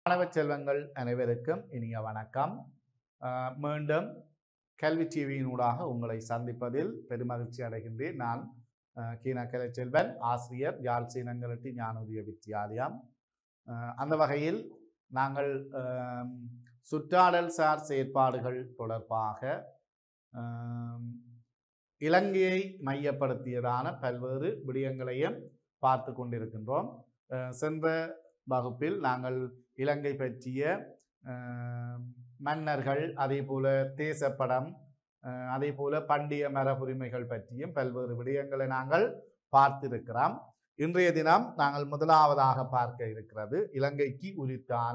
மாணவ செல்வங்கள் அனைவருக்கும் இனிய வணக்கம். மீண்டும் கல்வி டிவியினூடாக உங்களை சந்திப்பதில் பெருமகிழ்ச்சி அடைகின்றேன். நான் கீனக்கலை செல்வன், ஆசிரியர், யாழ் சீனங்கலட்டி ஞானோதய வித்தியாலயம். அந்த வகையில் நாங்கள் சுற்றாடல் சார் செயற்பாடுகள் தொடர்பாக இலங்கையை மையப்படுத்தியதான பல்வேறு விடயங்களையும் பார்த்து கொண்டிருக்கின்றோம். சென்ற வகுப்பில் நாங்கள் இலங்கை பற்றிய மன்னர்கள், அதே போல தேசப்படம், அதே போல பண்டிய மரபுரிமைகள் பற்றியும் பல்வேறு விடயங்களை நாங்கள் பார்த்திருக்கிறோம். இன்றைய தினம் நாங்கள் முதலாவதாக பார்க்க இருக்கிறது இலங்கைக்கு உரித்தான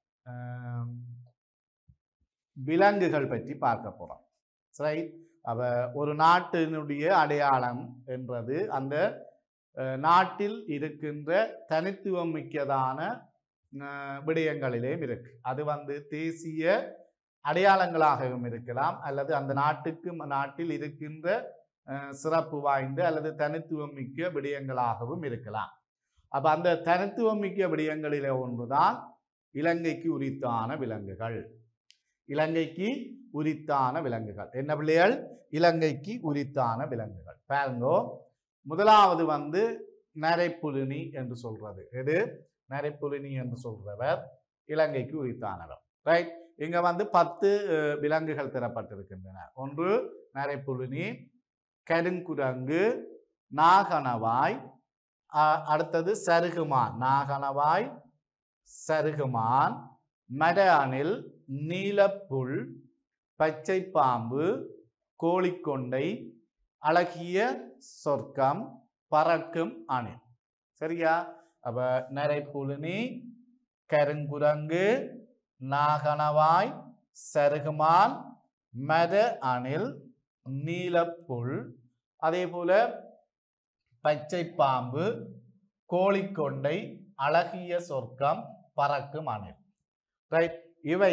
விலங்குகள் பற்றி பார்க்க போறோம். சரி, ஒரு நாட்டினுடைய அடையாளம் என்பது அந்த நாட்டில் இருக்கின்ற தனித்துவம் மிக்கதான விடயங்களிலேயும் இருக்கு. அது தேசிய அடையாளங்களாகவும் இருக்கலாம், அல்லது அந்த நாட்டில் இருக்கின்ற சிறப்பு வாய்ந்த அல்லது தனித்துவம் மிக்க விடயங்களாகவும் இருக்கலாம். அப்ப அந்த தனித்துவம் மிக்க விடயங்களிலே ஒன்றுதான் இலங்கைக்கு உரித்தான விலங்குகள். இலங்கைக்கு உரித்தான விலங்குகள் என்ன பிள்ளைகள்? இலங்கைக்கு உரித்தான விலங்குகள் பாருங்கோ. முதலாவது நரைப்புலினி என்று சொல்றது. எது? நரைப்புலினி என்று சொல்றவர் இலங்கைக்கு உரித்தானவர். ரைட், இங்க 10 விலங்குகள் தரப்பட்டிருக்கின்றன. ஒன்று நரைப்புலினி, கருங்குரங்கு, நாகணவாய், அடுத்தது சருகுமான். நாகணவாய், சருகுமான், மர அணில், நீலப்புல், பச்சை பாம்பு, கோழிக்கொண்டை, அழகிய சொர்க்கம், பறக்கும் அணில். சரியா? அப்ப நரைப்புலினி, கருங்குரங்கு, நாகணவாய், சருகுமான், மர அணில், நீலப்புல், அதே போல பச்சை பாம்பு, கோழிக்கொண்டை, அழகிய சொர்க்கம், பறக்கும் அணில். ரைட், இவை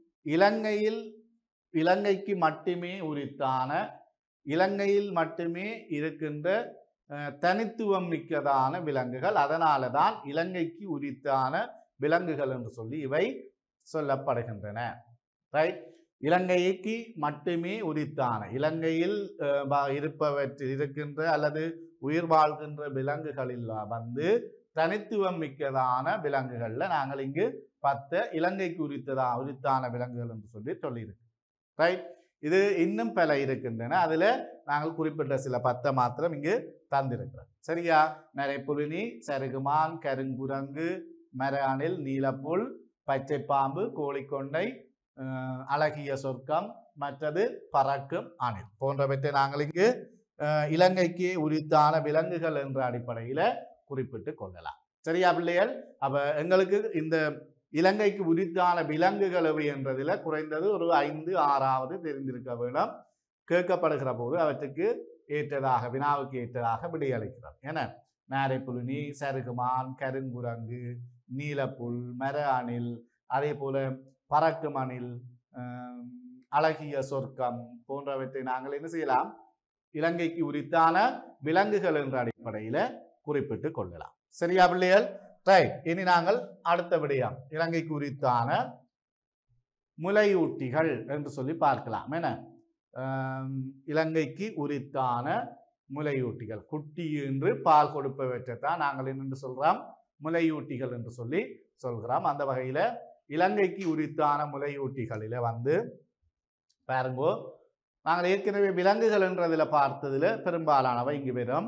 இலங்கைக்கு மட்டுமே உரித்தான, இலங்கையில் மட்டுமே இருக்கின்ற தனித்துவம் மிக்கதான விலங்குகள். அதனால தான் இலங்கைக்கு உரித்தான விலங்குகள் என்று சொல்லி இவை சொல்லப்படுகின்றன. ரைட், இலங்கைக்கு மட்டுமே உரித்தான, இலங்கையில் இருக்கின்ற அல்லது உயிர் வாழ்கின்ற விலங்குகளில் தனித்துவம் மிக்கதான விலங்குகள்ல நாங்கள் இங்கு 10 இலங்கைக்கு உரித்தான விலங்குகள் என்று சொல்லியிருக்கு. ரைட், இது இன்னும் பல இருக்கின்றன. அதுல நாங்கள் குறிப்பிட்ட சில 10 மாத்திரம் இங்கு தந்திருக்கிறோம். சரியா? நரைப்புலினி, சருகுமான், கருங்குரங்கு, மர அணில், நீலப்புல், பச்சை பாம்பு, கோழிக்கொண்டை, அழகிய சொர்க்கம், மற்றது பறக்கும் அணில் போன்றவற்றை நாங்கள் இங்கு இலங்கைக்கு உரித்தான விலங்குகள் என்ற அடிப்படையில குறிப்பிட்டு கொள்ளலாம். சரியா பிள்ளைகள்? அப்ப எங்களுக்கு இந்த இலங்கைக்கு உரித்தான விலங்குகள் எவை என்றதில் குறைந்தது ஒரு 5, 6 தெரிந்திருக்க வேண்டும். கேட்கப்படுகிற போது அவற்றுக்கு ஏற்றதாக, வினாவுக்கு ஏற்றதாக விடையளிக்கிறோம். என நரைப்புலினி, சருகுமான், கருங்குரங்கு, நீலப்புல், மர அணில், அதே போல பறக்கும் அணில், அழகிய சொர்க்கம் போன்றவற்றை நாங்கள் என்ன செய்யலாம்? இலங்கைக்கு உரித்தான விலங்குகள் என்ற அடிப்படையில குறிப்பிட்டு கொள்ளலாம். சரியா பிள்ளைகள்? ரைட், இனி நாங்கள் அடுத்த விடயம் இலங்கைக்கு உரித்தான முலையூட்டிகள் என்று சொல்லி பார்க்கலாம். என இலங்கைக்கு உரித்தான முலையூட்டிகள், குட்டி என்று பால் கொடுப்பவற்றைத்தான் நாங்கள் என்ன சொல்றோம்? முலையூட்டிகள் என்று சொல்லி சொல்கிறோம். அந்த வகையில இலங்கைக்கு உரித்தான முலையூட்டிகளில பாருங்கோ, நாங்கள் ஏற்கனவே விலங்குகள் என்றதுல பார்த்ததுல பெரும்பாலானவை இங்கு வரும்.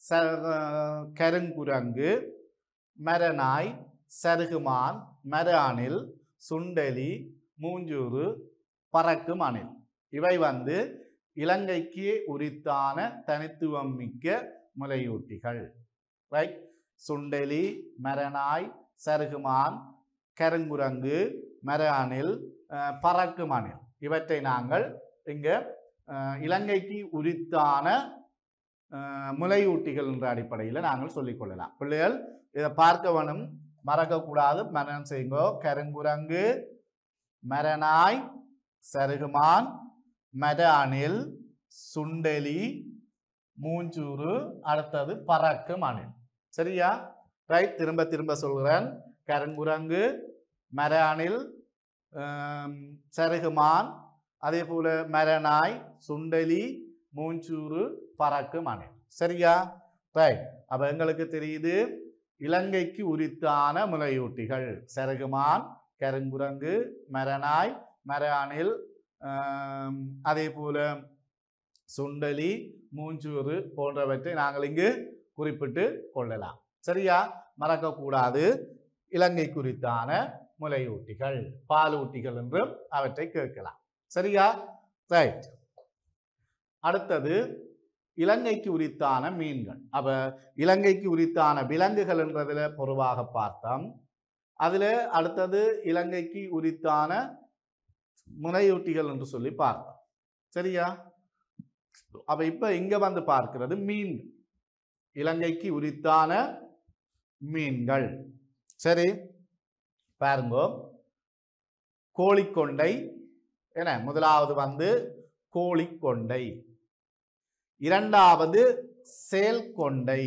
கருங்குரங்கு, மரநாய், சருகுமான், மர அணில், சுண்டெலி, மூஞ்சூறு, பறக்கும் அணில். இவை இலங்கைக்கு உரித்தான தனித்துவம் மிக்க முலையூட்டிகள். ரைட், சுண்டெலி, மரநாய், சருகுமான், கருங்குரங்கு, மர அணில், பறக்கும் அணில் இவற்றை நாங்கள் இங்க இலங்கைக்கு உரித்தான முலையூட்டிகள் என்ற அடிப்படையில் நாங்கள் சொல்லிக்கொள்ளலாம். பிள்ளைகள் இதை பார்க்க வேணும், மறக்கக்கூடாது. மரணம் செய்யுங்கோ. கருங்குரங்கு, மரநாய், சருகுமான், மர அணில், சுண்டெலி, மூஞ்சூறு, அடுத்தது பறக்கும் அணில். சரியா? ரைட், திரும்ப திரும்ப சொல்கிறேன். கருங்குரங்கு, மர அணில், சருகுமான், அதே போல மரநாய், சுண்டலி, மூஞ்சூறு, பறக்கும் அணில். சரியா? ரைட். அப்ப எங்களுக்கு தெரியுது இலங்கைக்கு உரித்தான முலையூட்டிகள் சருகுமான், கருங்குரங்கு, மரநாய், மர அணில், அதே போல சுண்டலி, மூஞ்சூறு போன்றவற்றை நாங்கள் இங்கு குறிப்பிட்டு கொள்ளலாம். சரியா? மறக்கக்கூடாது. இலங்கை குறித்தான முலையூட்டிகள், பாலூட்டிகள் என்றும் அவற்றை கேட்கலாம். சரியா? ரைட். அடுத்தது இலங்கைக்கு உரித்தான மீன்கள். அப்ப இலங்கைக்கு உரித்தான விலங்குகள் என்றதுல பொதுவாக பார்த்தோம். அதுல அடுத்தது இலங்கைக்கு உரித்தான முனையூட்டிகள் என்று சொல்லி பார்த்தோம். சரியா? அப்ப இப்ப இங்க வந்து பார்க்கிறது மீன், இலங்கைக்கு உரித்தான மீன்கள். சரி, பாருங்க. கோழிக்கொண்டை என முதலாவது வந்து கோழிக்கொண்டை, இரண்டாவது சேல்கொண்டை.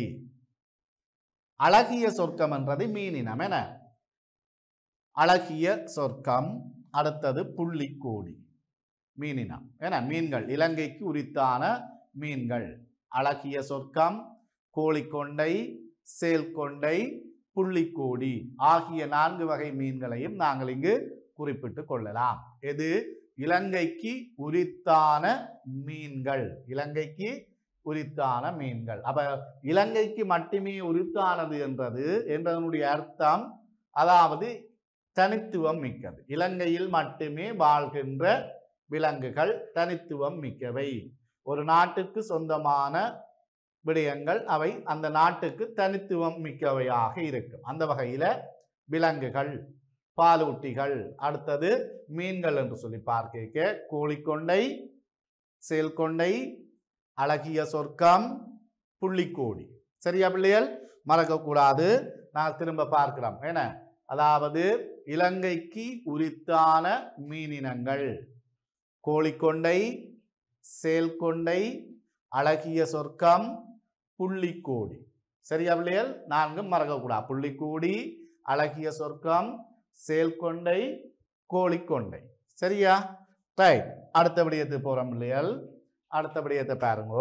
அழகிய சொர்க்கம் என்றது மீனினம் என அழகிய சொர்க்கம். அடுத்தது புள்ளிக்கோடி மீனினம் என மீன்கள், இலங்கைக்கு உரித்தான மீன்கள். அழகிய சொர்க்கம், கோழிக்கொண்டை, சேல்கொண்டை, புள்ளிக்கோடி ஆகிய 4 வகை மீன்களையும் நாங்கள் இங்கு குறிப்பிட்டு கொள்ளலாம். எது இலங்கைக்கு உரித்தான மீன்கள், இலங்கைக்கு உரித்தான மீன்கள். அப்ப இலங்கைக்கு மட்டுமே உரித்தானது என்றதனுடைய அர்த்தம், அதாவது தனித்துவம் மிக்கது. இலங்கையில் மட்டுமே வாழ்கின்ற விலங்குகள் தனித்துவம் மிக்கவை. ஒரு நாட்டுக்கு சொந்தமான விடயங்கள் அவை அந்த நாட்டுக்கு தனித்துவம் மிக்கவையாக இருக்கும். அந்த வகையில விலங்குகள், பாலூட்டிகள், அடுத்தது மீன்கள் என்று சொல்லி பார்க்க கோழிக்கொண்டை, சேல்கொண்டை, அழகிய சொர்க்கம், புள்ளிக்கோடி. சரியா பிள்ளைகள்? மறக்கக்கூடாது. நான் திரும்ப பார்க்கிறோம். என்ன? அதாவது இலங்கைக்கு உரித்தான மீனினங்கள் கோழிக்கொண்டை, சேல்கொண்டை, அழகிய சொர்க்கம், புள்ளிக்கோடி. சரியா பிள்ளைகள்? 4 மறக்கக்கூடாது. புள்ளிக்கோடி, அழகிய சொர்க்கம், சேல்கொண்டை, கோழிக்கொண்டை. சரியா? ரைட். அடுத்த விடயத்துக்கு போறோம் பிள்ளைகள். அடுத்த விடயத்தை பாருங்க.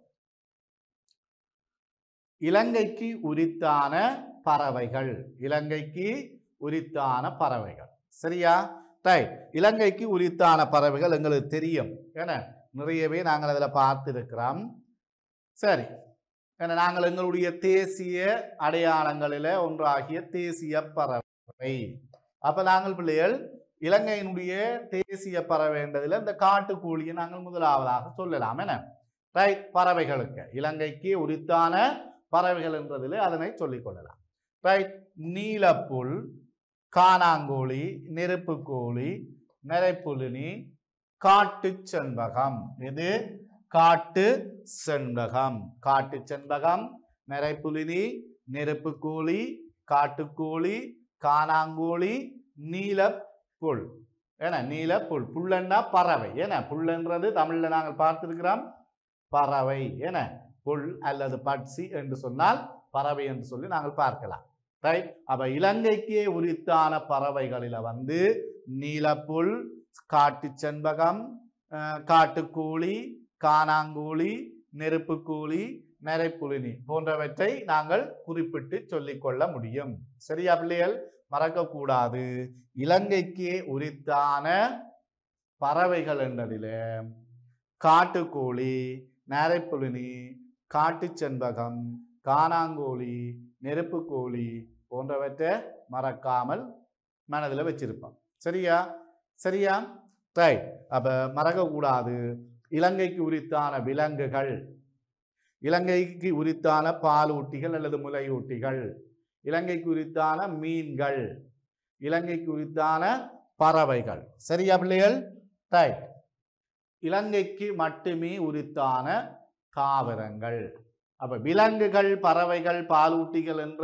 இலங்கைக்கு உரித்தான பறவைகள், இலங்கைக்கு உரித்தான பறவைகள். சரியா? ரைட். இலங்கைக்கு உரித்தான பறவைகள் எங்களுக்கு தெரியும். ஏன்னா நிறையவே நாங்கள் அதில் பார்த்திருக்கிறோம். சரி, ஏன்னா நாங்கள் எங்களுடைய தேசிய அடையாளங்களில் ஒன்றாகிய தேசிய பறவை. அப்ப நாங்கள் பிள்ளைகள் இலங்கையினுடைய தேசிய பறவை என்றதில் இந்த காட்டுக்கோழியை நாங்கள் முதலாவதாக சொல்லலாம். என்ன? ரைட். பறவைகளுக்கு இலங்கைக்கு உரித்தான பறவைகள் என்றதில் அதனை சொல்லிக் கொள்ளலாம். ரைட். நீலப்புல், காணாங்கோழி, நெருப்புக்கோழி, நரைப்புலினி, காட்டு செண்பகம். இது காட்டு செண்பகம். காட்டு செண்பகம், நரைப்புலினி, நெருப்புக்கோழி, காட்டுக்கோழி, காணாங்கோழி, நீலப்புல். ஏன்னா நீலப்புல், புல்லன்னா பறவை. ஏன்னா புல்லன்றது தமிழ்ல நாங்கள் பார்த்திருக்கிறோம் பறவை. ஏன்னா புல் அல்லது பட்சி என்று சொன்னால் பறவை என்று சொல்லி நாங்கள் பார்க்கலாம். ரைட். அப்ப இலங்கைக்கே உரித்தான பறவைகளில வந்து நீலப்புல், காட்டு செண்பகம், காட்டுக்கோழி, காணாங்கோழி, நெருப்புக்கோழி, நரைப்புலினி போன்றவற்றை நாங்கள் குறிப்பிட்டு சொல்லிக் கொள்ள முடியும். சரியா பிள்ளைகள்? மறக்கக்கூடாது. இலங்கைக்கே உரித்தான பறவைகள் என்றதில காட்டுக்கோழி, நரைப்புலினி, காட்டு செண்பகம், காணாங்கோழி, நெருப்புக்கோழி போன்றவற்றை மறக்காமல் மனதில் வச்சிருப்போம். சரியா? சரியா? ரைட். அப்ப மறக்கக்கூடாது. இலங்கைக்கு உரித்தான விலங்குகள், இலங்கைக்கு உரித்தான பாலூட்டிகள் அல்லது முலையூட்டிகள், இலங்கைக்கு உரித்தான மீன்கள், இலங்கைக்கு உரித்தான பறவைகள். சரியா பிள்ளைகள்? ரைட். இலங்கைக்கு மட்டுமே உரித்தான தாவரங்கள். அப்ப விலங்குகள், பறவைகள், பாலூட்டிகள் என்ற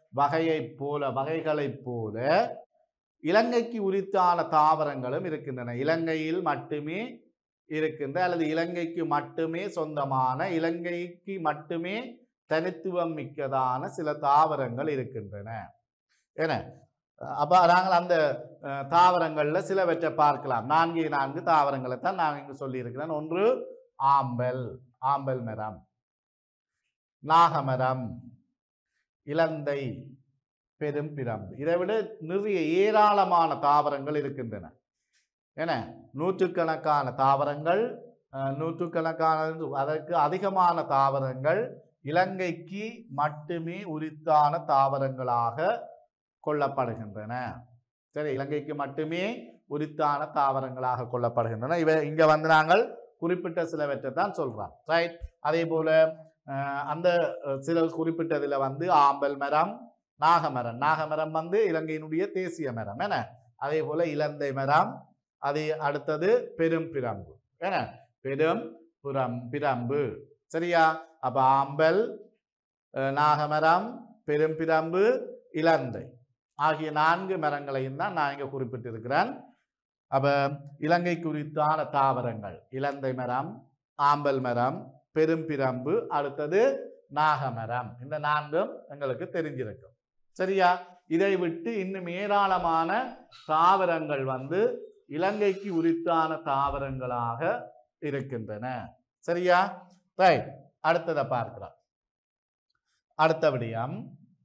வகைகளைப் போல இலங்கைக்கு உரித்தான தாவரங்களும் இருக்கின்றன. இலங்கையில் மட்டுமே இருக்கின்ற அல்லது இலங்கைக்கு மட்டுமே சொந்தமான, இலங்கைக்கு மட்டுமே தனித்துவம் மிக்கதான சில தாவரங்கள் இருக்கின்றன. என அப்ப நாங்கள் அந்த தாவரங்கள்ல சிலவற்றை பார்க்கலாம். 4 தாவரங்களை தான் நான் இங்கு சொல்லியிருக்கிறேன். ஒன்று ஆம்பல், ஆம்பல் மரம், நாகமரம், இலந்தை, பெரும் பிரம்பு. இதை விட நிறைய ஏராளமான தாவரங்கள் இருக்கின்றன. ஏன்னா நூற்றுக்கணக்கான தாவரங்கள், நூற்றுக்கணக்கான அதற்கு அதிகமான தாவரங்கள் இலங்கைக்கு மட்டுமே உரித்தான தாவரங்களாக கொள்ளப்படுகின்றன. சரி, இலங்கைக்கு மட்டுமே உரித்தான தாவரங்களாக கொள்ளப்படுகின்றன. இங்க வந்து நாங்கள் குறிப்பிட்ட சிலவற்றை தான் சொல்றோம். ரைட். அதே போல அந்த சில குறிப்பிட்டதுல வந்து ஆம்பல் மரம், நாகமரம். நாகமரம் வந்து இலங்கையினுடைய தேசிய மரம். என்ன? அதே போல இலந்தை மரம், அது அடுத்தது பெரும் பிரம்பு. என்ன? பெரும் பிரம்பு. சரியா? அப்ப ஆம்பல், நாகமரம், பெரும் பிரம்பு, இலந்தை ஆகிய 4 மரங்களையும் தான் நான் இங்க குறிப்பிட்டிருக்கிறேன். அப்ப இலங்கை குறித்தான தாவரங்கள் இலந்தை மரம், ஆம்பல் மரம், பெரும் பிரம்பு, அடுத்தது நாகமரம். இந்த 4ம் எங்களுக்கு தெரிஞ்சிருக்கும். சரியா? இதை விட்டு இன்னும் ஏராளமான தாவரங்கள் வந்து இலங்கைக்கு உரித்தான தாவரங்களாக இருக்கின்றன. சரியா? ரைட். அடுத்ததை பார்க்கிறோம். அடுத்த விடயம்,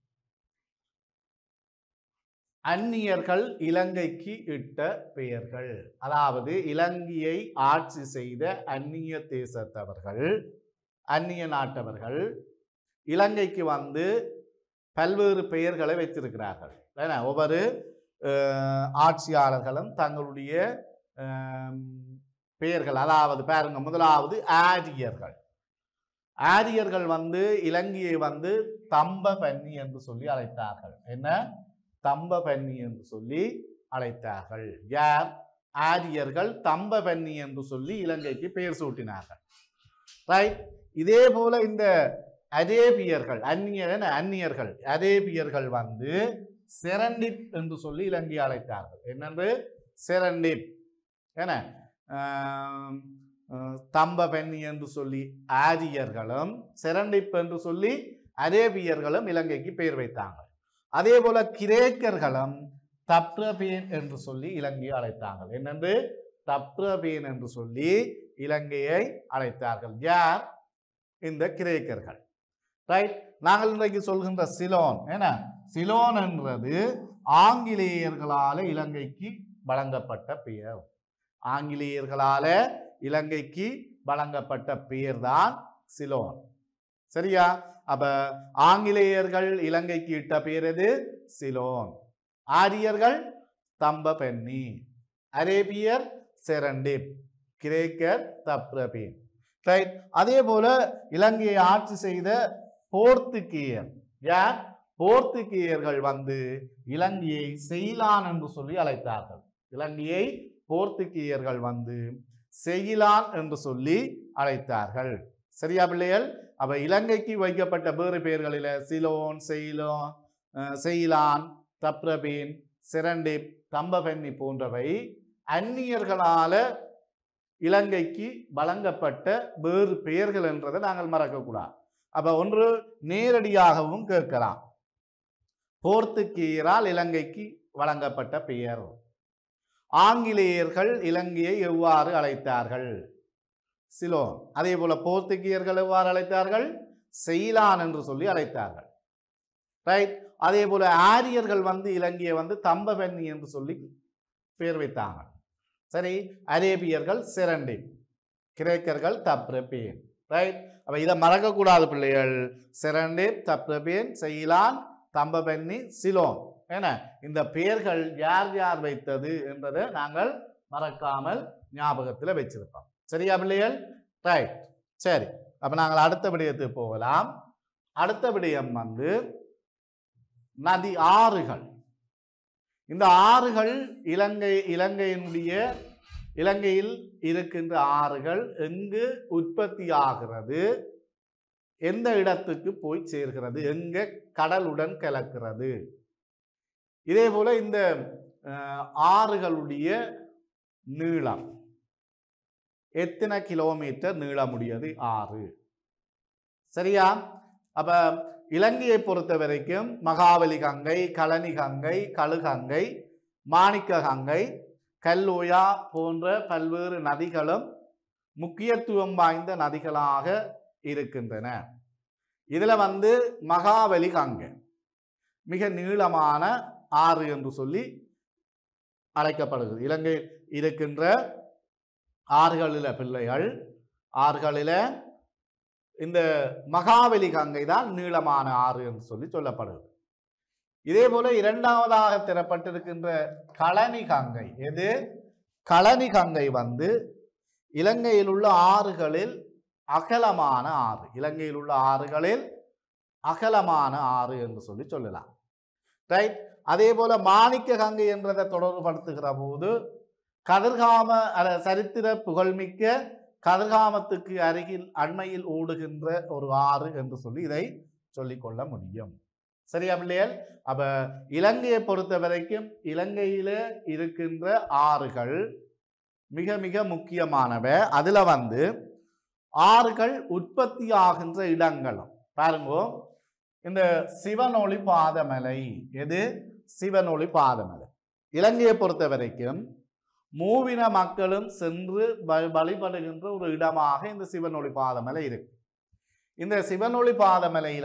அந்நியர்கள் இலங்கைக்கு இட்ட பெயர்கள். அதாவது இலங்கையை ஆட்சி செய்த அந்நிய தேசத்தவர்கள், அந்நிய நாட்டவர்கள் இலங்கைக்கு வந்து பல்வேறு பெயர்களை வைத்திருக்கிறார்கள். ஏன்னா ஒவ்வொரு ஆட்சியாளர்களும் தங்களுடைய பெயர்கள், அதாவது பாருங்க, முதலாவது ஆரியர்கள். ஆரியர்கள் வந்து இலங்கையை வந்து தம்ப பன்னி என்று சொல்லி அழைத்தார்கள். என்ன? தம்ப பன்னி என்று சொல்லி அழைத்தார்கள். யார்? ஆரியர்கள் தம்ப பன்னி என்று சொல்லி இலங்கைக்கு பெயர் சூட்டினார்கள். ரைட். இதே போல இந்த அரேபியர்கள், அந்நியர்கள் அரேபியர்கள் வந்து செரண்டிப் என்று சொல்லி இலங்கையை அழைத்தார்கள். என்னென்று? செரண்டிப். என்ன? தம்ப பெண்ணி என்று சொல்லி ஆரியர்களும், செரண்டிப் என்று சொல்லி அரேபியர்களும் இலங்கைக்கு பெயர் வைத்தாங்க. அதே போல கிரேக்கர்களும் தப்ரபேன் என்று சொல்லி இலங்கையை அழைத்தார்கள். என்னென்று? தப்ரபேன் என்று சொல்லி இலங்கையை அழைத்தார்கள். யார்? இந்த கிரேக்கர்கள். ரைட். நாங்கள் இன்றைக்கு சொல்கின்ற சிலோன், என்ன? சிலோன் என்றது ஆங்கிலேயர்களால இலங்கைக்கு வழங்கப்பட்ட பெயர். ஆங்கிலேயர்களால இலங்கைக்கு வழங்கப்பட்ட பெயர் தான் சிலோன். சரியா? அப்ப ஆங்கிலேயர்கள் இலங்கைக்கு இட்ட பெயர் எது? சிலோன். ஆரியர்கள் தம்ப பென்னி, அரேபியர் செரண்டிப், கிரேக்கர் தப்ரபேன். ரைட். அதே போல இலங்கையை ஆட்சி செய்த போர்த்துகீயர். யார்? போர்த்துகீயர்கள் வந்து இலங்கையை செயிலான் என்று சொல்லி அழைத்தார்கள். இலங்கையை போர்த்துகீயர்கள் வந்து செயிலான் என்று சொல்லி அழைத்தார்கள். சரியா பிள்ளைகள்? அப்ப இலங்கைக்கு வைக்கப்பட்ட வேறு பெயர்களில் சிலோன், செயிலான், தப்ரபேன், செரண்டிப், தம்பபென்னி போன்றவை அந்நியர்களால இலங்கைக்கு வழங்கப்பட்ட வேறு பெயர்கள் என்றதை நாங்கள் மறக்கக்கூடாது. அப்ப ஒன்று நேரடியாகவும் கேட்கலாம். போர்த்துகீயரால் இலங்கைக்கு வழங்கப்பட்ட பெயர். ஆங்கிலேயர்கள் இலங்கையை எவ்வாறு அழைத்தார்கள்? சிலோன். அதே போல போர்த்துகீயர்கள் எவ்வாறு அழைத்தார்கள்? செயிலான் என்று சொல்லி அழைத்தார்கள். ரைட். அதே போல ஆரியர்கள் வந்து இலங்கையை வந்து தம்பபென்னி என்று சொல்லி பெயர் வைத்தாங்க. சரி. அரேபியர்கள் செரண்டிப், கிரேக்கர்கள் தப்ரபேன். ரைட். அப்ப இதை மறக்கக்கூடாது பிள்ளைகள். Serendib, Taprobane, செயிலான், தம்பபென்னி, Ceylon. ஏன்னா இந்த பெயர்கள் யார் யார் வைத்தது என்றதை நாங்கள் மறக்காமல் ஞாபகத்தில் வச்சிருப்போம். சரியா பிள்ளைகள்? ரைட். சரி. அப்ப நாங்கள் அடுத்த விடயத்துக்கு போகலாம். அடுத்த விடயம் வந்து நதி, ஆறுகள். இந்த ஆறுகள் இலங்கையில் இருக்கின்ற ஆறுகள் எங்கு உற்பத்தி ஆகிறது, எந்த இடத்துக்கு போய் சேர்கிறது, எங்க கடலுடன் கலக்கிறது. இதே போல இந்த ஆறுகளுடைய நீளம் எத்தனை கிலோமீட்டர் நீளமுடையது ஆறு. சரியா? அப்ப இலங்கையை பொறுத்த வரைக்கும் மகாவலி கங்கை, கழனி கங்கை, கழுகங்கை, மாணிக்க கங்கை, கல்லோயா போன்ற பல்வேறு நதிகளும் முக்கியத்துவம் வாய்ந்த நதிகளாக இருக்கின்றன. இதுல மகாவலி கங்கை மிக நீளமான ஆறு என்று சொல்லி அழைக்கப்படுகிறது. இலங்கையில் இருக்கின்ற ஆறுகளில பிள்ளைகள் ஆறுகளில இந்த மகாவலி கங்கை தான் நீளமான ஆறு என்று சொல்லி சொல்லப்படுகிறது. இதே போல இரண்டாவதாக தரப்பட்டிருக்கின்ற கழனி கங்கை. எது? கழனி கங்கை இலங்கையில் உள்ள ஆறுகளில் அகலமான ஆறு. இலங்கையில் உள்ள ஆறுகளில் அகலமான ஆறு என்று சொல்லி சொல்லலாம். ரைட். அதே போல மாணிக்க கங்கை என்றதை தொடர்புபடுத்துகிற போது கதிர்காம சரித்திர புகழ்மிக்க கதிர்காமத்துக்கு அருகில் அண்மையில் ஓடுகின்ற ஒரு ஆறு என்று சொல்லி இதை சொல்லிக்கொள்ள முடியும். சரியா பிள்ளைகள்? அப்ப இலங்கையை பொறுத்த வரைக்கும் இலங்கையில இருக்கின்ற ஆறுகள் மிக மிக முக்கியமானவ. அதுல ஆறுகள் உற்பத்தி ஆகின்ற இடங்களும் பாருங்க. இந்த சிவனொளி பாதமலை. எது? சிவனொளி பாதமலை. இலங்கையை பொறுத்த வரைக்கும் மூவின மக்களும் சென்று வழிபடுகின்ற ஒரு இடமாக இந்த சிவனொளி பாதமலை இருக்கு. இந்த சிவனொளி பாதமலையில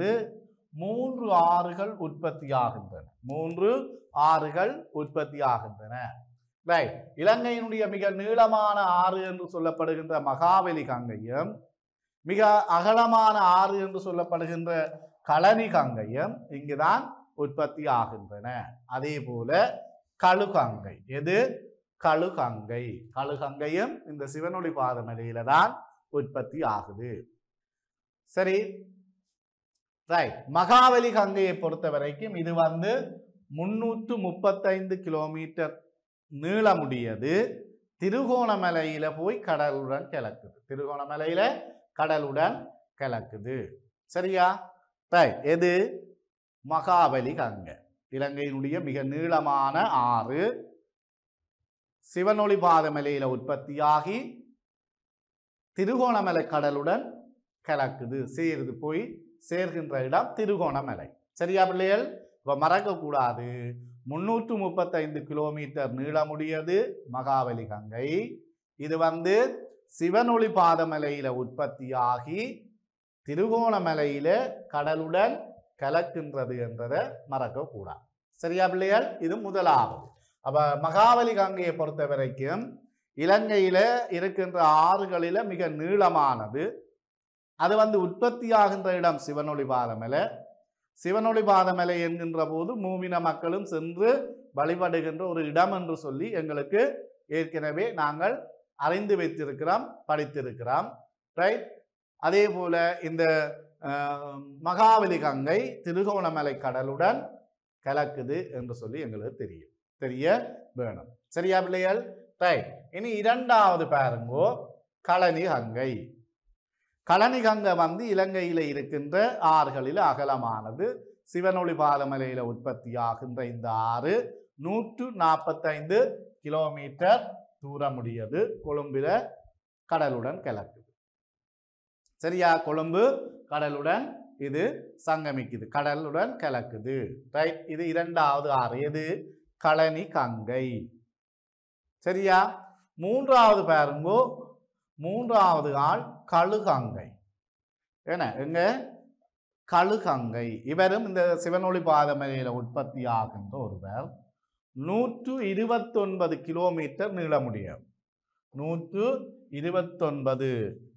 3 ஆறுகள் உற்பத்தி ஆகின்றன. 3 ஆறுகள் உற்பத்தி ஆகின்றன. ரைட். இலங்கையினுடைய மிக நீளமான ஆறு என்று சொல்லப்படுகின்ற மகாவலி கங்கையும் மிக அகலமான ஆறு என்று சொல்லப்படுகின்ற கழனி கங்கையும் இங்குதான் உற்பத்தி ஆகின்றன. அதே போல கழுகங்கை. எது? கழுகங்கை. கழுகங்கையும் இந்த சிவனொளி பாதமலையில தான் உற்பத்தி ஆகுது. சரி, ரைட். மகாவலி கங்கையை பொறுத்த வரைக்கும் இது 335 கிலோமீட்டர் நீளமுடையது. திருகோணமலையில போய் கடலுடன் கலக்குது. திருகோணமலையில கடலுடன் கலக்குது. சரியா? ரைட். எது? மகாவலி கங்கை இலங்கையினுடைய மிக நீளமான ஆறு. சிவனொளி பாதமலையில உற்பத்தியாகி திருகோணமலை கடலுடன் கலக்குது. சேருது. போய் சேர்கின்ற இடம் திருகோணமலை. சரியா பிள்ளைகள்? இப்ப மறக்க கூடாது. 335 கிலோமீட்டர் நீளமுடையது மகாவலி கங்கை. இது சிவனொளி பாதமலையில உற்பத்தியாகி திருகோணமலையில கடலுடன் கலக்கின்றது என்றதை மறக்க கூடாது. சரியா பிள்ளைகள்? இது முதலாவது. அப்ப மகாவலி கங்கையை பொறுத்த வரைக்கும் இலங்கையில இருக்கின்ற ஆறுகளில மிக நீளமானது. அது உற்பத்தியாகின்ற இடம் சிவனொளி பாதமலை. சிவனொளி பாதமலை என்கின்ற போது மூவின மக்களும் சென்று வழிபடுகின்ற ஒரு இடம் என்று சொல்லி எங்களுக்கு ஏற்கனவே நாங்கள் அறிந்து வைத்திருக்கிறோம், படித்திருக்கிறோம். ரைட். அதே போல இந்த மகாவலி கங்கை திருகோணமலை கடலுடன் கலக்குது என்று சொல்லி எங்களுக்கு தெரிய வேணும். சரியா பிள்ளைகள்? ரைட். இனி இரண்டாவது பாருங்கோ, கழனி கங்கை. கழனி கங்கை இலங்கையில இருக்கின்ற ஆறுகளில் அகலமானது. சிவனொளி பாதமலையில உற்பத்தி ஆகின்ற இந்த ஆறு 145 கிலோமீட்டர் தூரமுடையது. கொழும்பில கடலுடன் கலக்குது. சரியா? கொழும்பு கடலுடன் இது சங்கமிக்குது, கடலுடன் கலக்குது. ரைட். இது இரண்டாவது ஆறு. எது? கழனி கங்கை. சரியா? மூன்றாவது பாருங்கோ, மூன்றாவது ஆள் கழுகங்கை. என்ன? எங்க? கழுகங்கை. இவரும் இந்த சிவனொளி பாதமலையில உற்பத்தி ஆகின்ற ஒருவர். 129 கிலோமீட்டர் நீளமுடைய 129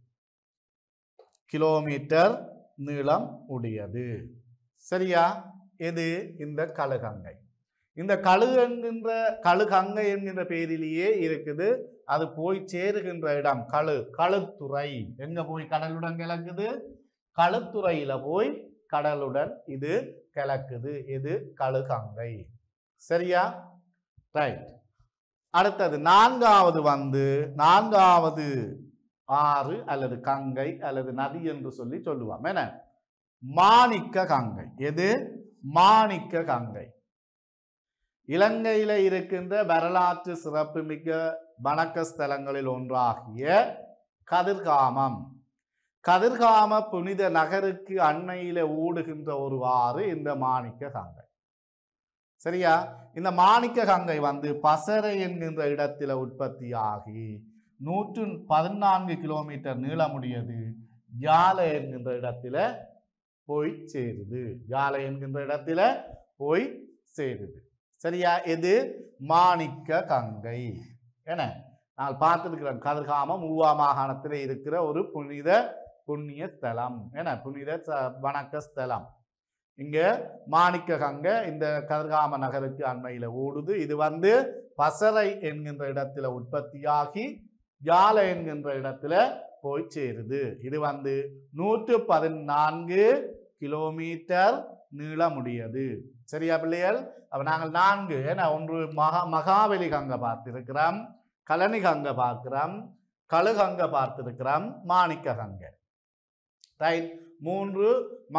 கிலோமீட்டர் நீளம் உடையது. சரியா? எது? இந்த கழுகங்கை. இந்த கழுகங்கை என்கின்ற பெயரிலேயே இருக்குது. அது போய் சேருகின்ற இடம் களுத்துறை. எங்க போய் கடலுடன் கலக்குது? களுத்துறையில போய் கடலுடன் இது கலக்குது. இது கழுகங்கை. சரியா? ரைட். அடுத்தது நான்காவது நான்காவது ஆறு அல்லது கங்கை அல்லது நதி என்று சொல்லி சொல்லுவோம். என்ன? மாணிக்க கங்கை. எது? மாணிக்க கங்கை. இலங்கையில இருக்கின்ற வரலாற்று சிறப்புமிக்க வணக்க ஸ்தலங்களில் ஒன்றாகிய கதிர்காமம். கதிர்காம புனித நகருக்கு அண்மையில ஓடுகின்ற ஒரு ஆறு இந்த மாணிக்க கங்கை. சரியா? இந்த மாணிக்க கங்கை வந்து பசறை என்கின்ற இடத்துல உற்பத்தியாகி 114 கிலோமீட்டர் நீளமுடையது யாலை என்கின்ற இடத்துல போய் சேருது. யாலை என்கின்ற இடத்துல போய் சேருது. சரியா? இது மாணிக்க கங்கை. என்ன நான் பார்த்திருக்கிறேன், கதிர்காமம் ஊவா மாகாணத்தில் இருக்கிற ஒரு புண்ணிய ஸ்தலம். என்ன புனித வணக்க ஸ்தலம். இங்க மாணிக்க கங்கை இந்த கதிர்காம நகருக்கு அண்மையில ஓடுது. இது வந்து பசறை என்கின்ற இடத்துல உற்பத்தியாகி யாலை என்கின்ற இடத்துல போய் சேருது. இது வந்து 114 கிலோமீட்டர் நீளமுடையது. சரியா பிள்ளைகள்? அப்ப நாங்கள் 4 ஏன்னா ஒன்று மகாவலி கங்கை பார்த்திருக்கிறோம், கழனி கங்கை பார்க்கிறோம், கழுகங்கை பார்த்திருக்கிறோம், மாணிக்க கங்கை. ரைட். 3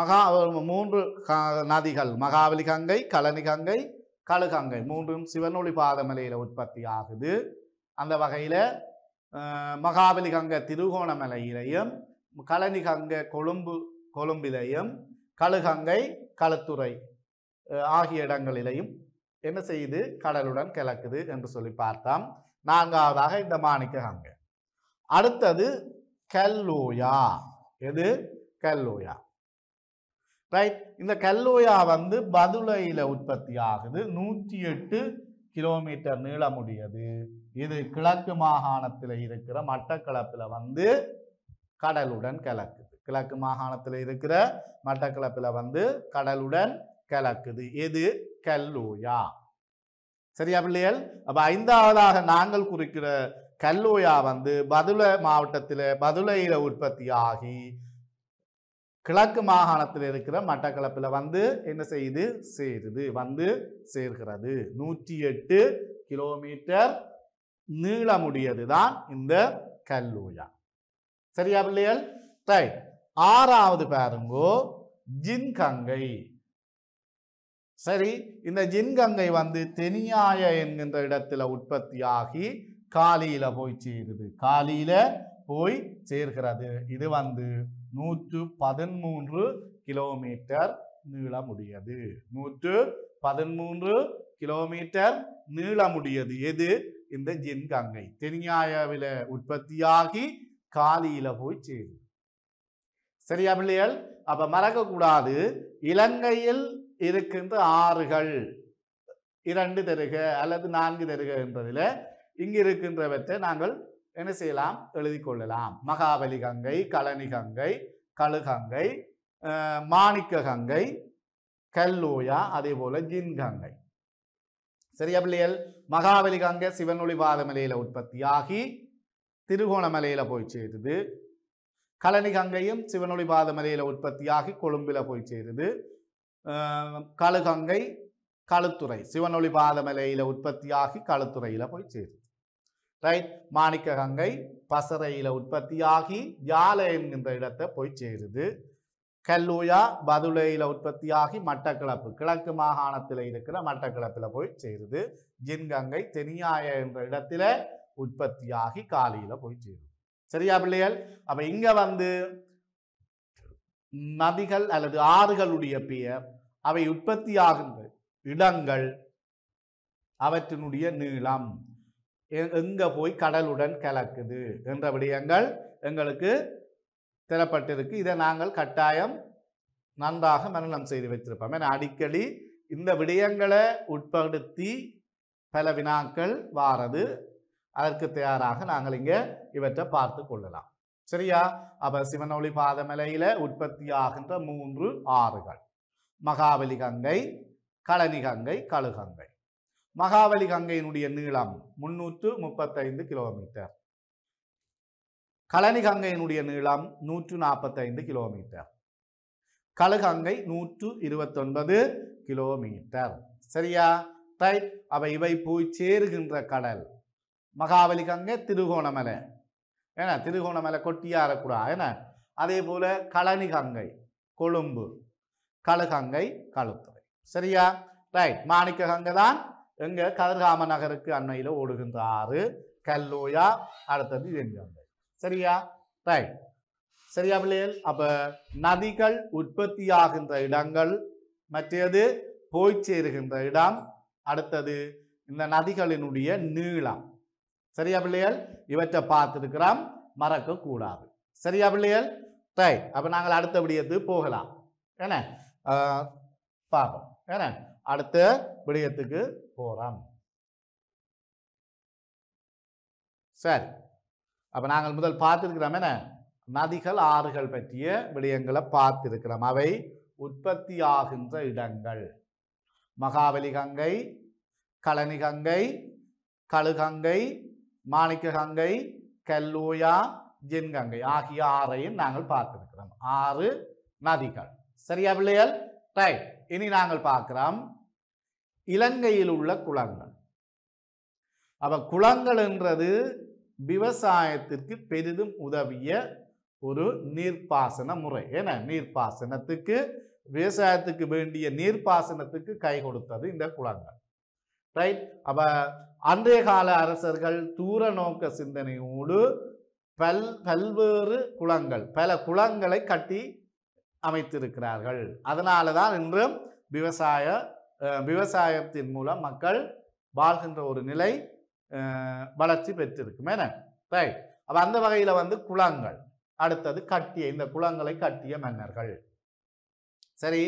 நதிகள் மகாவலி கங்கை, கழனி கங்கை, கழுகங்கை மூன்றும் சிவனொளி பாதமலையில உற்பத்தி ஆகுது. அந்த வகையில மகாவலி கங்கை திருகோணமலையிலையும், கழனி கங்கை கொழும்பிலையும், கழுகங்கை களுத்துறை ஆகிய இடங்களிலையும் என்ன செய்யுது? கடலுடன் கலக்குது என்று சொல்லி பார்த்தோம். 4வதாக இந்த மாணிக்க கங்கை. அடுத்தது கல்லோயா. எது? கல்லோயா. ரைட். இந்த கல்லோயா வந்து பதுளையில உற்பத்தி ஆகுது. 108 கிலோமீட்டர் நீளமுடையது. இது கிழக்கு மாகாணத்தில் இருக்கிற மட்டக்களப்பில் வந்து கடலுடன் கலக்குது. கிழக்கு மாகாணத்தில் இருக்கிற மட்டக்களப்பில் வந்து கடலுடன் கலக்குது. எது? கல்லோயா. சரியா பிள்ளைகள்? அப்ப 5வதாக நாங்கள் குறிக்கிற கல்லோயா வந்து பதுளை மாவட்டத்தில் பதுளையில உற்பத்தி ஆகி கிழக்கு மாகாணத்தில் இருக்கிற மட்டக்களப்பில் வந்து என்ன செய்யுது? சேருது, வந்து சேர்கிறது. 108 கிலோமீட்டர் நீளமுடையது தான் இந்த கல்லோயா. சரியா பிள்ளைகள்? ரைட். 6வது பாருங்கோ ஜின்கங்கை. சரி, இந்த ஜின்கங்கை வந்து தெனியாய என்கின்ற இடத்துல உற்பத்தியாகி காலியில போய் சேருது. காலியில போய் சேர்கிறது. இது வந்து 113 கிலோமீட்டர் நீளமுடையது. 113 கிலோமீட்டர் நீளமுடையது. எது? இந்த ஜின்கங்கை தெனியாயாவில உற்பத்தியாகி காலியில போய் சேருது. சரியா பிள்ளைகள்? அப்ப மறக்க கூடாது, இலங்கையில் இருக்கின்ற ஆறுகள் 2 தருக அல்லது 4 தருக என்பதில் இங்கு இருக்கின்றவற்றை நாங்கள் என்ன செய்யலாம்? எழுதி கொள்ளலாம். மகாவலி கங்கை, கழனி கங்கை, கழுகங்கை, மாணிக்க கங்கை, கல்லோயா, அதே போல ஜின்கங்கை. சரியா பிள்ளைகள்? மகாவலி கங்கை சிவனொளி பாதமலையில உற்பத்தியாகி திருகோணமலையில போய் சேருது. கழனி கங்கையும் சிவனொளி பாதமலையில உற்பத்தியாகி கொழும்பில போய் சேருது. கழுகங்கை களுத்துறை சிவனொளி பாதமலையில உற்பத்தியாகி களுத்துறையில போய் சேருது. ரைட். மாணிக்க கங்கை பசறையில உற்பத்தியாகி யாலை என்கின்ற இடத்தை போய் சேருது. கல்லோயா பதுளையில உற்பத்தியாகி மட்டக்களப்பு கிழக்கு மாகாணத்தில் இருக்கிற மட்டக்களப்பில் போய் சேருது. ஜின்கங்கை தெனியாய என்ற இடத்துல உற்பத்தியாகி காலியில போய் சேருது. சரியா பிள்ளைகள்? அப்ப இங்க வந்து நதிகள் அல்லது ஆறுகளுடைய பெயர், அவை உற்பத்தியாகின்ற இடங்கள், அவற்றினுடைய நீளம், எங்க போய் கடலுடன் கலக்குது என்ற விடயங்கள் எங்களுக்கு தரப்பட்டிருக்கு. இதை நாங்கள் கட்டாயம் நன்றாக மனனம் செய்து வைத்திருப்போம். ஏன்னா அடிக்கடி இந்த விடயங்களை உட்படுத்தி பல வினாக்கள் வாரது. அதற்கு தயாராக நாங்கள் இங்க இவற்றை பார்த்து கொள்ளலாம். சரியா? அப்ப சிவனொளி பாதமலையில உற்பத்தியாகின்ற 3 ஆறுகள் மகாவலி கங்கை, கழனி கங்கை, கழுகங்கை. மகாவலி கங்கையினுடைய நீளம் 335 கிலோமீட்டர். கழனி கங்கையினுடைய நீளம் 145 கிலோமீட்டர். கழுகங்கை 129 கிலோமீட்டர். சரியா? ரைட். அப்ப இவை போய் சேருகின்ற கடல் மகாவலி கங்கை திருகோணமலை, ஏன்னா திருகோணமலை கொட்டியாரக்கூடா, ஏன்னா அதே போல கழனி கங்கை கொழும்பு, கழுகங்கை களுத்துறை. சரியா? ரைட். மாணிக்க கங்கை தான் எங்க கதிர்காம நகருக்கு அண்மையில ஓடுகின்ற ஆறு. கல்லோயா, அடுத்தது ஜின்கங்கை. சரியா? ரைட். சரியா பிள்ளைகள்? அப்ப நதிகள் உற்பத்தியாகின்ற இடங்கள், மற்றது போய் சேருகின்ற இடம், அடுத்தது இந்த நதிகளினுடைய நீளம். சரியா பிள்ளைகள்? இவற்றை பார்த்திருக்கிறோம், மறக்க கூடாது. சரியா பிள்ளைகள்? ரைட். அப்ப நாங்கள் அடுத்த விடயத்துக்கு போகலாம். என்ன பார்ப்போம். என்ன அடுத்த விடயத்துக்கு போறோம். சரி, அப்ப நாங்கள் முதல் பார்த்திருக்கிறோம் என்ன நதிகள் ஆறுகள் பற்றிய விடயங்களை பார்த்திருக்கிறோம். அவை உற்பத்தி ஆகின்ற இடங்கள் மகாவலி கங்கை, கழனி கங்கை, கழுகங்கை, மாணிக்க கங்கை, கல்லூயா, ஜென்கங்கை ஆகிய ஆறையும் நாங்கள் பார்த்திருக்கிறோம். 6 நதிகள். சரியா பிள்ளைகள்? ரைட். இனி நாங்கள் பார்க்கிறோம் இலங்கையில் உள்ள குளங்கள். அப்ப குளங்கள் என்றது விவசாயத்திற்கு பெரிதும் உதவிய ஒரு நீர்ப்பாசன முறை. ஏன்னா நீர்ப்பாசனத்துக்கு, விவசாயத்துக்கு வேண்டிய நீர்ப்பாசனத்துக்கு கை கொடுத்தது இந்த குளங்கள். ரைட். அப்ப அன்றைய கால அரசர்கள் தூர நோக்க சிந்தனையோடு பல்வேறு குளங்கள், பல குளங்களை கட்டி அமைத்திருக்கிறார்கள். அதனாலதான் இன்றும் விவசாயத்தின் மூலம் மக்கள் வாழ்கின்ற ஒரு நிலை வளர்ச்சி பெற்றிருக்கும். என்ன ரைட். அப்ப அந்த வகையில குளங்கள், அடுத்தது கட்டிய இந்த குளங்களை கட்டிய மன்னர்கள். சரி,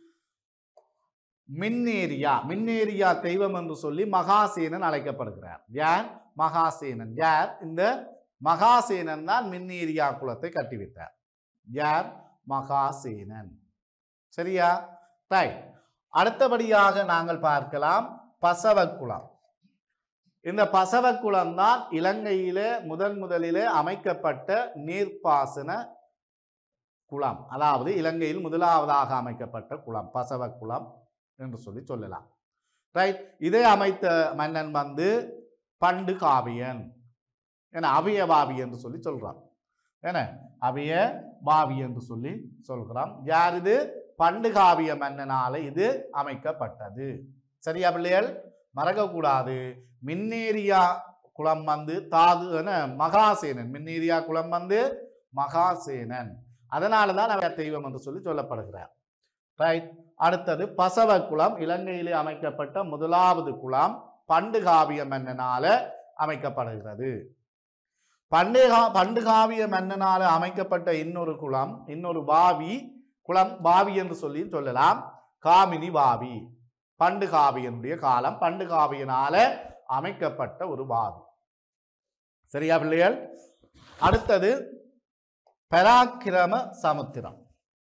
மின்னேரியா தெய்வம் என்று சொல்லி மகாசேனன் அழைக்கப்படுகிறார். யார்? மகாசேனன். யார்? இந்த மகாசேனன் தான் மின்னேரியா குளத்தை கட்டிவிட்டார். யார்? மகாசேனன். சரியா? ரைட். அடுத்தபடியாக நாங்கள் பார்க்கலாம் பசவக்குளம். இந்த பசவக்குளம் தான் இலங்கையிலே முதலிலே அமைக்கப்பட்ட நீர்ப்பாசன குளம். அதாவது இலங்கையில் முதலாவதாக அமைக்கப்பட்ட குளம் பசவக்குளம் என்று சொல்லலாம். ரைட். இதை அமைத்த மன்னன் பண்டுகாவியன். ஏன்னா அபயபாவி என்று சொல்றான். என்ன அபயபாவி என்று சொல்கிறோம். யார் இது? பண்டுகாவிய மன்னனால இது அமைக்கப்பட்டது. சரியா பிள்ளைகள்? மறக்கக்கூடாது. மின்னேரியா குளம் தாது மகாசேனன். மின்னேரியா குளம் மகாசேனன். அதனாலதான் அவர் தெய்வம் என்று சொல்லப்படுகிறார். ரைட். அடுத்தது பசவக்குளம். இலங்கையிலே அமைக்கப்பட்ட முதலாவது குளம் பண்டுகாவிய மன்னனால அமைக்கப்படுகிறது. பண்டுகாவிய மன்னனால அமைக்கப்பட்ட இன்னொரு குளம், இன்னொரு பாவி என்று சொல்லலாம், காமினி பாவி. பண்டுகாவியனுடைய காலம், பண்டுகாவியனால அமைக்கப்பட்ட ஒரு பாவி. சரியா பிள்ளைகள்? அடுத்தது பராக்கிரம சமுத்திரம்.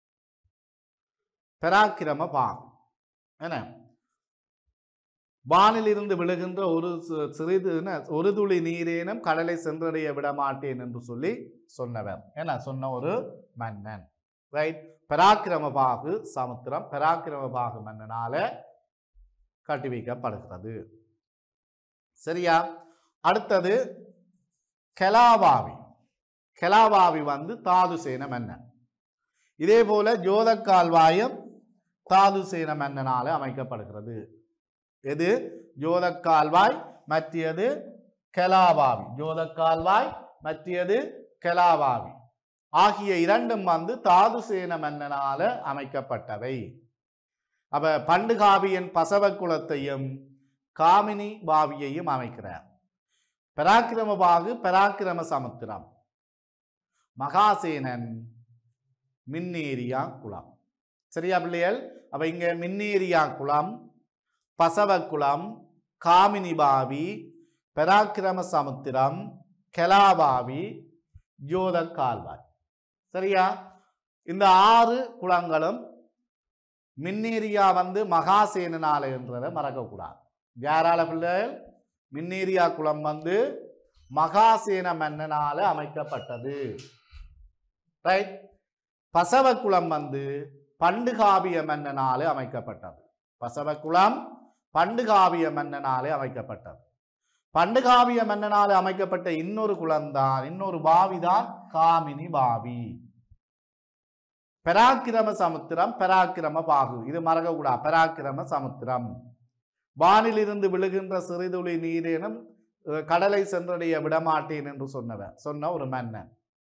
பராக்கிரம பாகம். என்ன வானிலிருந்து விழுகின்ற ஒரு துளி நீரேனும் கடலை சென்றடைய விட மாட்டேன் என்று சொன்னவர். என்ன சொன்ன ஒரு மன்னன். ரைட். பராக்கிரமபாகு சமுத்திரம் பராக்கிரமபாகு மன்னனால கட்டி வைக்கப்படுகிறது. சரியா? அடுத்தது கெலாபாவி. கெலாபாவி தாதுசேன மன்னன். இதே போல ஜோதக்கால்வாயும் தாதுசேன மன்னனால அமைக்கப்படுகிறது. எது? ஜோதக்கால்வாய், மற்றியது கெலாபாவி. ஜோதக்கால்வாய், மற்றியது கெலாபாவி ஆகிய இரண்டும் தாதுசேன மன்னனால அமைக்கப்பட்டவை. அப்ப பண்டுகாவியன் பசவக்குளத்தையும் காமினி பாவியையும் அமைக்கிறார். பராக்கிரமபாகு பராக்கிரம சமுத்திரம், மகாசேனன் மின்னேரியா குளம். சரியா பிள்ளைகள்? அப்ப இங்க மின்னேரியா குளம், பசவக்குளம், காமினி பாவி, பராக்கிரம சமுத்திரம், கெலாபாவி, ஜோதக்கால்வாய். சரியா? இந்த 6 குளங்களும் மின்னேரியா மகாசேனனால என்றதை மறக்கக்கூடாது. யாரால பிள்ளைகள்? மின்னேரியா குளம் மகாசேன மன்னனால அமைக்கப்பட்டது. ரைட். பசவக்குளம் பண்டுகாவிய மன்னனாலே அமைக்கப்பட்டது. பசவக்குளம் பண்டுகாவிய மன்னனாலே அமைக்கப்பட்டது. பண்டுகாவிய மன்னனாலே அமைக்கப்பட்ட இன்னொரு குளம்தான், இன்னொரு பாவிதான் காமினி பாவி. பராக்கிரம சமுத்திரம் பராக்கிரம பாகு. இது மறக்கக்கூடாது. பராக்கிரம சமுத்திரம் வானிலிருந்து விழுகின்ற சிறிதுளி நீரேனும் கடலை சென்றடைய விடமாட்டேன் என்று சொன்ன ஒரு மன்னன்.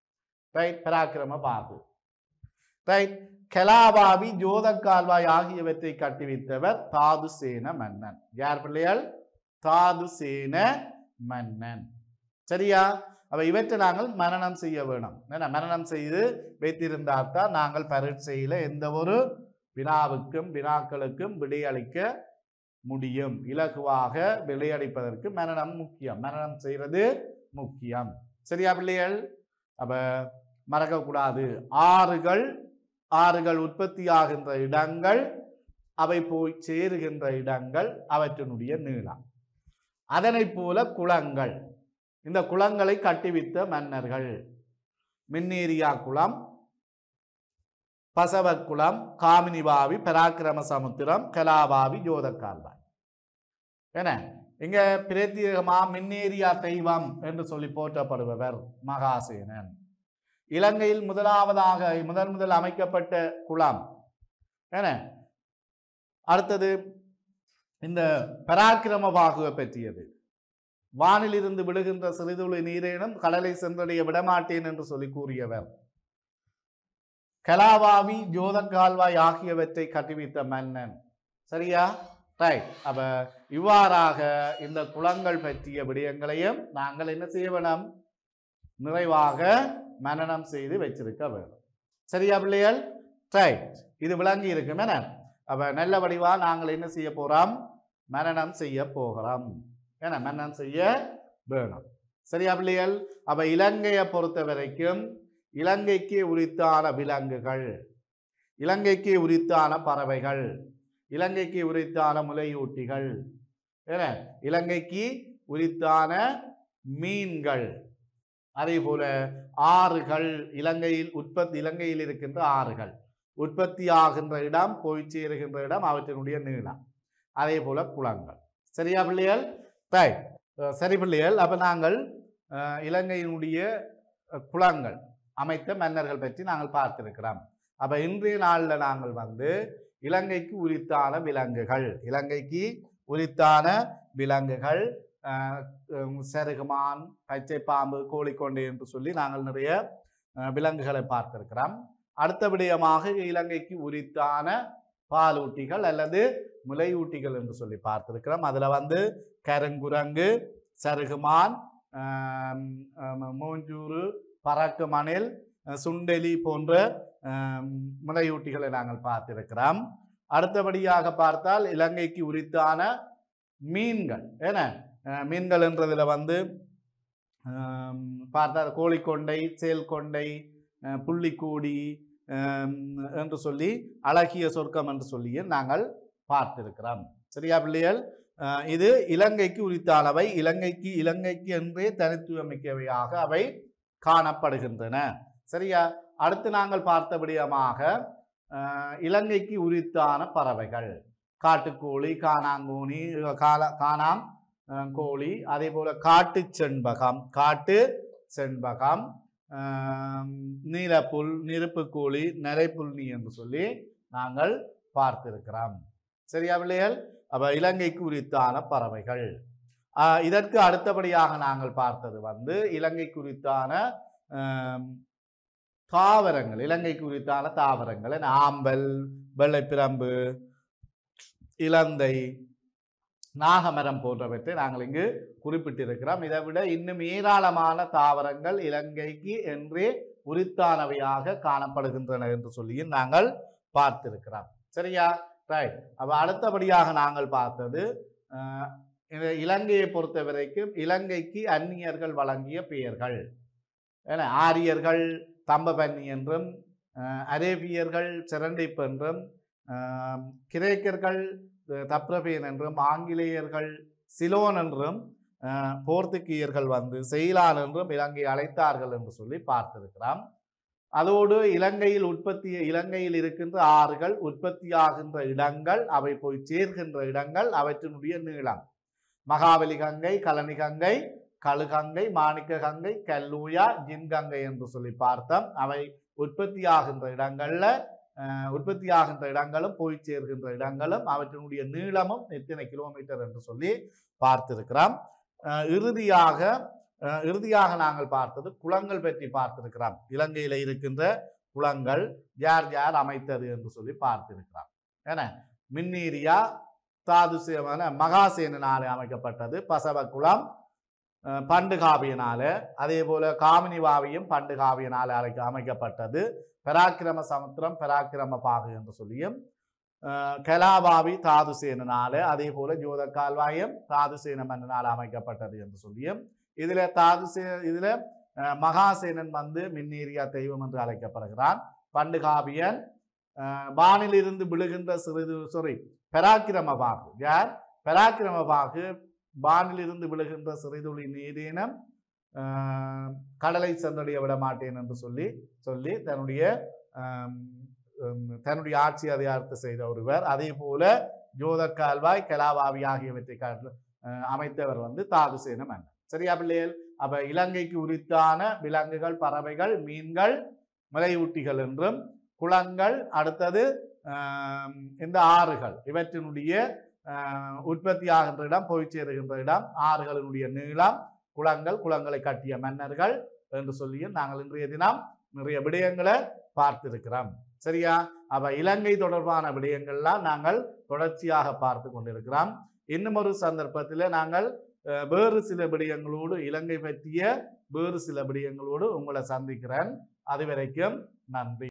ரைட், பராக்கிரம பாகு. ரைட், கலாபாவி, ஜோதக்கால்வாய் ஆகியவற்றை கட்டுவித்தவர் தாதுசேன மன்னன். யார் பிள்ளைகள்? தாதுசேன மன்னன். சரியா? அப்ப இவற்றை நாங்கள் மனனம் செய்ய வேணும். மனனம் செய்து வைத்திருந்தால்தான் நாங்கள் பரீட்சையில எந்த ஒரு வினாக்களுக்கும் விடையளிக்க முடியும். இலகுவாக விடையளிப்பதற்கு மனனம் முக்கியம். மனனம் செய்வது முக்கியம். சரியா பிள்ளைகள்? அப்ப மறக்கக்கூடாது. ஆறுகள் உற்பத்தியாகின்ற இடங்கள், அவை போய் சேருகின்ற இடங்கள், அவற்றினுடைய நீளம். அதனை போல குளங்கள், இந்த குளங்களை கட்டுவித்த மன்னர்கள் மின்னேரியா குளம், பசவ குளம், காமினிபாவி, பராக்கிரம சமுத்திரம், கலாபாவி, ஜோதக்கால்வாய். என்ன இங்க பிரத்யேகமா மின்னேரியா தெய்வம் என்று சொல்லி போற்றப்படுபவர் மகாசேனன். இலங்கையில் முதல் அமைக்கப்பட்ட குளம். என்ன அடுத்தது இந்த பராக்கிரம பாகுவை பற்றியது. வானிலிருந்து விடுகின்ற சிறிதுளி நீரேனும் கடலை சென்றடைய விடமாட்டேன் என்று சொல்லி கூறியவர். கலாபாவி, ஜோதக்கால்வாய் ஆகியவற்றை கட்டுவித்த மன்னன். சரியா? ரைட். அப்ப இவ்வாறாக இந்த குளங்கள் பற்றிய விடயங்களையும் நாங்கள் என்ன செய்ய வேணும்? நிறைவாக மனனம் செய்து வச்சிருக்க வேண்டும். சரியா பிள்ளைகள்? ரைட். இது விளங்கி இருக்கும். என அப்ப நல்ல வடிவா நாங்கள் என்ன செய்ய போறோம்? மனனம் செய்ய போகிறோம். ஏன்னா மனனம் செய்ய வேணும். சரியா பிள்ளைகள்? அப்ப இலங்கையை பொறுத்த வரைக்கும் இலங்கைக்கு உரித்தான விலங்குகள், இலங்கைக்கு உரித்தான பறவைகள், இலங்கைக்கு உரித்தான முலையூட்டிகள், இலங்கைக்கு உரித்தான மீன்கள், அதே போல ஆறுகள், இலங்கையில் இருக்கின்ற ஆறுகள், உற்பத்தி ஆகின்ற இடம், போய் சேருகின்ற இடம், அவற்றினுடைய நீளம், அதே போல குளங்கள். சரியா பிள்ளைகள்? சரி பிள்ளைகள். அப்ப நாங்கள் இலங்கையினுடைய குளங்கள் அமைத்த மன்னர்கள் பற்றி நாங்கள் பார்த்திருக்கிறோம். அப்ப இன்றைய நாளில் நாங்கள் இலங்கைக்கு உரித்தான விலங்குகள், இலங்கைக்கு உரித்தான விலங்குகள், சருகுமான், பச்சை பாம்பு, கோழிக்கொண்டை என்று சொல்லி நாங்கள் நிறைய விலங்குகளை பார்த்திருக்கிறோம். அடுத்த விடயமாக இலங்கைக்கு உரித்தான பாலூட்டிகள் அல்லது முலையூட்டிகள் என்று சொல்லி பார்த்திருக்கிறோம். அதுல கருங்குரங்கு, சருகுமான், மூஞ்சூறு, பறக்கு மணில், சுண்டெலி போன்ற முலையூட்டிகளை நாங்கள் பார்த்திருக்கிறோம். அடுத்தபடியாக பார்த்தால் இலங்கைக்கு உரித்தான மீன்கள். மீன்கள் என்றதுல பார்த்தால் கோழிக்கொண்டை, சேல்கொண்டை, புள்ளிக்கூடி என்று சொல்லி அழகிய சொர்க்கம் என்று சொல்லி நாங்கள் பார்த்திருக்கிறோம். சரியா பிள்ளைகள்? இது இலங்கைக்கு உரித்தானவை, இலங்கைக்கு என்றே தனித்துவமிக்கவையாக அவை காணப்படுகின்றன. சரியா? அடுத்து நாங்கள் பார்த்தபடியமாக இலங்கைக்கு உரித்தான பறவைகள், காட்டுக்கோழி, காணாங்கோணி, காணாம் கோழி, அதே போல காட்டு செண்பகம், நீலப்புல், நெருப்பு கோழி, நரைப்புல்னி என்று சொல்லி நாங்கள் பார்த்திருக்கிறோம். சரியா பிள்ளைகள்? அப்ப இலங்கைக்கு உரித்தான பறவைகள். இதற்கு அடுத்தபடியாக நாங்கள் பார்த்தது இலங்கைக்கு உரித்தான தாவரங்கள், இலங்கைக்கு உரித்தான தாவரங்கள், ஆம்பல், வெள்ளைப்பிரம்பு, இலந்தை, நாகமரம் போன்றவற்றை நாங்கள் இங்கு குறிப்பிட்டிருக்கிறோம். இதை விட இன்னும் ஏராளமான தாவரங்கள் இலங்கைக்கு என்றே உரித்தானவையாக காணப்படுகின்றன என்று சொல்லி நாங்கள் பார்த்திருக்கிறோம். சரியா? ரைட். அப்ப அடுத்தபடியாக நாங்கள் பார்த்தது இலங்கையை பொறுத்த வரைக்கும் இலங்கைக்கு அந்நியர்கள் வழங்கிய பெயர்கள். ஆரியர்கள் தம்பபன்னி என்றும், அரேபியர்கள் செரண்டிப் என்றும், கிரேக்கர்கள் தப்ரபேன் என்றும், ஆங்கிலேயர்கள் சிலோன் என்றும், போர்த்துகீயர்கள் செயிலான் என்றும் இலங்கை அழைத்தார்கள் என்று சொல்லி பார்த்திருக்கிறோம். அதோடு இலங்கையில் இருக்கின்ற ஆறுகள், உற்பத்தியாகின்ற இடங்கள், அவை போய் சேர்கின்ற இடங்கள், அவற்றினுடைய நீளம், மகாவலி கங்கை, கலனி கங்கை, கழுகங்கை, மாணிக்க கங்கை, கல்லூயா, ஜின்கங்கை என்று சொல்லி பார்த்தோம். அவை உற்பத்தியாகின்ற இடங்களும் போய் சேர்கின்ற இடங்களும் அவற்றினுடைய நீளமும் எத்தனை கிலோமீட்டர் என்று சொல்லி பார்த்திருக்கிறோம். இறுதியாக இறுதியாக நாங்கள் பார்த்தது குளங்கள் பற்றி பார்த்திருக்கிறோம். இலங்கையில இருக்கின்ற குளங்கள் யார் யார் அமைத்தது என்று சொல்லி பார்த்திருக்கிறோம். ஏன்னா மின்னீரியா தாதுசேவன மகாசேனாலே அமைக்கப்பட்டது. பசவ குளம் பண்டுகாவியனால, அதே போல காமினி வாவியும் பண்டுகாவியனால அமைக்கப்பட்டது. பராக்கிரம சமுத்திரம் பராக்கிரம பாகு என்று சொல்லியும் கலாபாவி தாதுசேனால, அதே போல ஜோத கால்வாயம் தாதுசேன மன்னனால் அமைக்கப்பட்டது என்று சொல்லியும் இதுல மகாசேனன் வந்து மின்னீரியா தெய்வம் என்று அழைக்கப்படுகிறான். பண்டுகாவியன் வானிலிருந்து விழுகின்ற பராக்கிரம பாகு யார்? பராக்கிரம பாகு வானிலிருந்து விழுகின்ற சிறிதுளி நீரினம் கடலை சென்றடைய விட மாட்டேன் என்று சொல்லி தன்னுடைய ஆட்சி அதிகாரத்தை செய்த ஒருவர். அதே போல ஜோத கால்வாய் கலாபாவி ஆகியவற்றை அமைத்தவர் வந்து தாதுசேன மன்னர். சரியா பிள்ளைகள்? அப்ப இலங்கைக்கு உரித்தான விலங்குகள், பறவைகள், மீன்கள், மலையூட்டிகள் என்றும், குளங்கள், அடுத்தது இந்த ஆறுகள், இவற்றினுடைய உற்பத்தி ஆகின்ற இடம், போய் சேருகின்ற இடம், ஆறுகளினுடைய நீளம், குளங்களை கட்டிய மன்னர்கள் என்று சொல்லியும் நாங்கள் இன்றைய தினம் நிறைய விடயங்களை பார்த்திருக்கிறோம். சரியா? அப்ப இலங்கை தொடர்பான விடயங்கள்லாம் நாங்கள் தொடர்ச்சியாக பார்த்து கொண்டிருக்கிறோம். இன்னும் ஒரு சந்தர்ப்பத்தில் நாங்கள் வேறு சில விடயங்களோடு, இலங்கை பற்றிய வேறு சில விடயங்களோடு உங்களை சந்திக்கிறேன். அது வரைக்கும் நன்றி.